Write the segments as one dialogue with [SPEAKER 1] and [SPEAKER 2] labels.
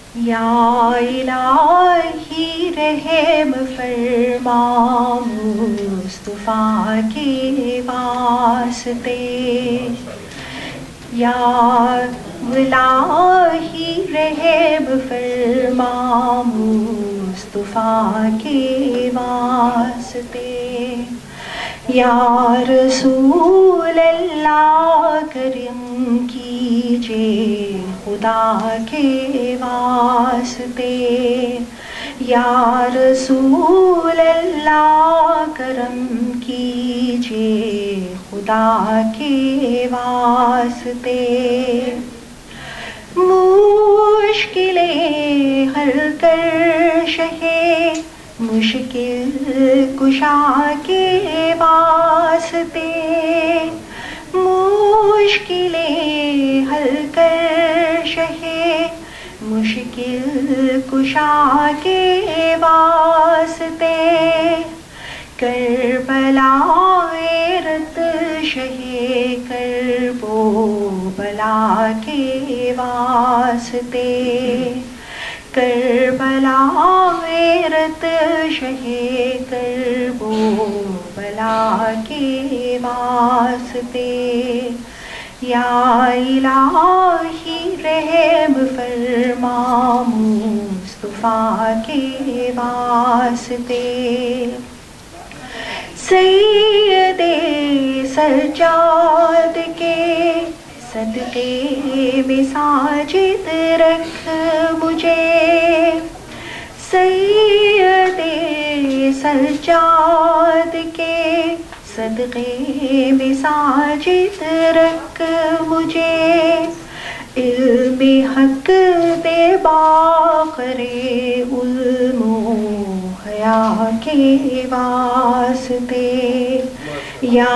[SPEAKER 1] یا الہی رحم فرما مصطفیٰ کے واسطے، یا الہی رحم فرما مصطفیٰ کے واسطے، یا رسول اللہ کرم کیجئے خدا کے واسطے، یا رسول اللہ کرم کیجئے خدا کے واسطے، مشکلیں حل کر شہے مشکل کشا کے واسطے، مشکلیں حل کر شہے مشکل کشا کے واسطے، کربلا غیرت شہے کرب و بلا کے واسطے، کربلا غیرت شہے کرب و بلا کے واسطے، یا الہی رحم فرما مصطفیٰ کے واسطے، سید سجاد کے صدقے میں ساجد رکھ مجھے، سید سجاد کے صدقے میں ساجد رکھ مجھے، علم حق دے باخر علم و حیا کے واسطے، یا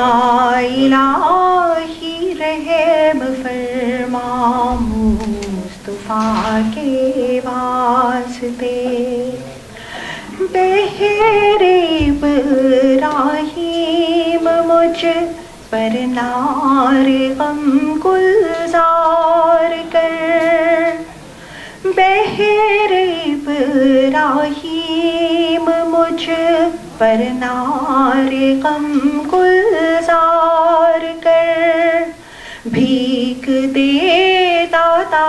[SPEAKER 1] الہی رحم فرما مصطفیٰ کے واسطے، بہر ابراہیم مجھ پر نار غم گلزار کر، بہر ابراہیم مجھ پر نار غم گلزار کر، بھیک دے داتا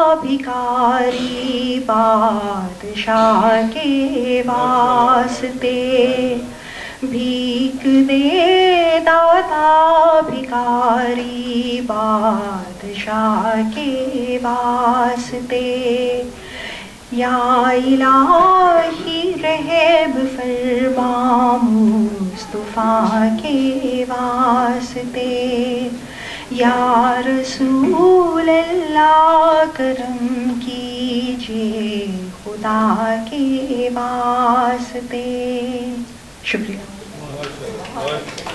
[SPEAKER 1] بھکاری بادشاہ کے واسطے، بھیک دے داتا بھکاری بادشاہ کے واسطے، یا الہی رحم فرما مصطفیٰ کے واسطے، یا رسول اللہ کرم کیجئے خدا کے واسطے۔ شکریہ۔